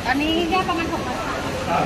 ตอนนี้แยกประมาณ600 ค่ะ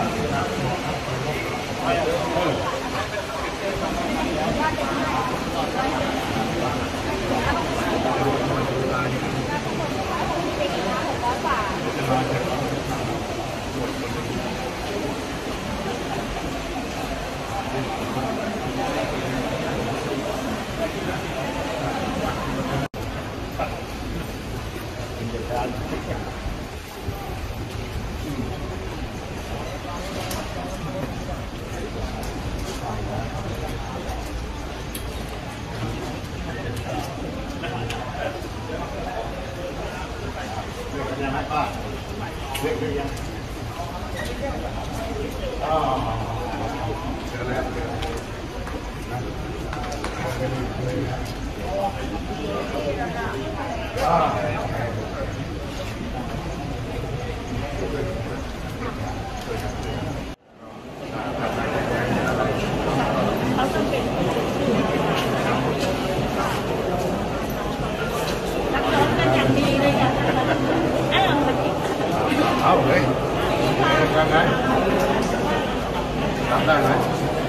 เรียกยังอ๋อเจอแล้วเอาเลยทำไงทำได้ไหม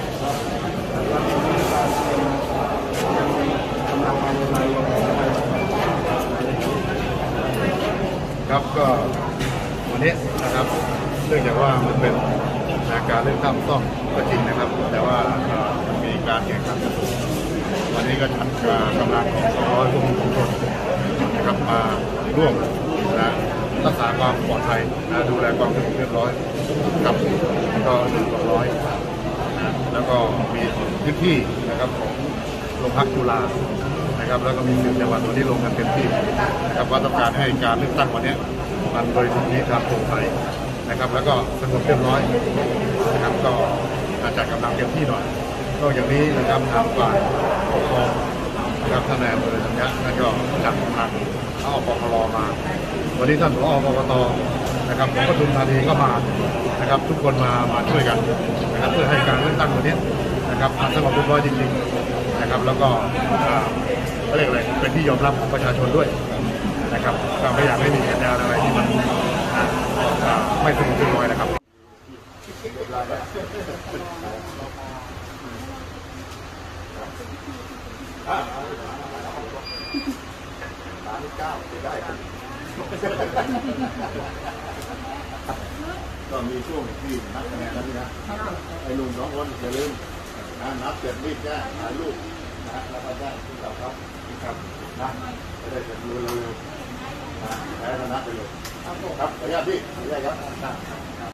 ครับก็วันนี้นะครับเนื่องจากว่ามันเป็นการเลือกตั้งต้องก็จริงนะครับแต่ว่ามันมีการแข่งขันกันวันนี้ก็จัดกำลังของ200ควบคุมฝูงชนนะครับมาร่วมรักษาความปลอดภัยดูแลความสงบเรียบร้อยกับก็100แล้วก็มีพื้นที่นะครับของโรงพักจุฬานะครับแล้วก็มีสื่อจังหวัดตัวที่ลงกันเต็มที่นะครับว่าต้องการให้การเลือกตั้งวันนี้มันโดยทุกนี้ทางโปร่งใสนะครับแล้วก็สงบเรียบร้อยนะครับก็จัดกำลังเต็มที่หน่อยนอกจากนี้นะครับทางฝ่ายปกครองนะครับท่านนายอำเภอสัญญาท่านก็จัดกำลังเอาปปลมาวันนี้ท่านผอ.กกต.นะครับของปทุมธานีก็มานะครับทุกคนมาช่วยกันนะครับเพื่อให้การเลือกตั้งวันนี้นะครับสงบเรียบร้อยจริงๆนะครับแล้วก็เขาเรียกอะไรเป็นที่ยอมรับของประชาชนด้วยนะครับก็ไม่อยากให้มีเหตุการณ์อะไรที่มันไม่สงบเรียบร้อยนะครับก็มีช่วงที่นับคะแนนแล้วนี่นะไอ้หนุ่ม2 คนอย่าลืมนับเสร็จรีบแจ้งถ่ายรูปแล้วก็แจ้งที่เราครับนะจะได้เสร็จเร็วๆแพ้ชนะไปเลยครับขออนุญาตพี่ขออนุญาตครับ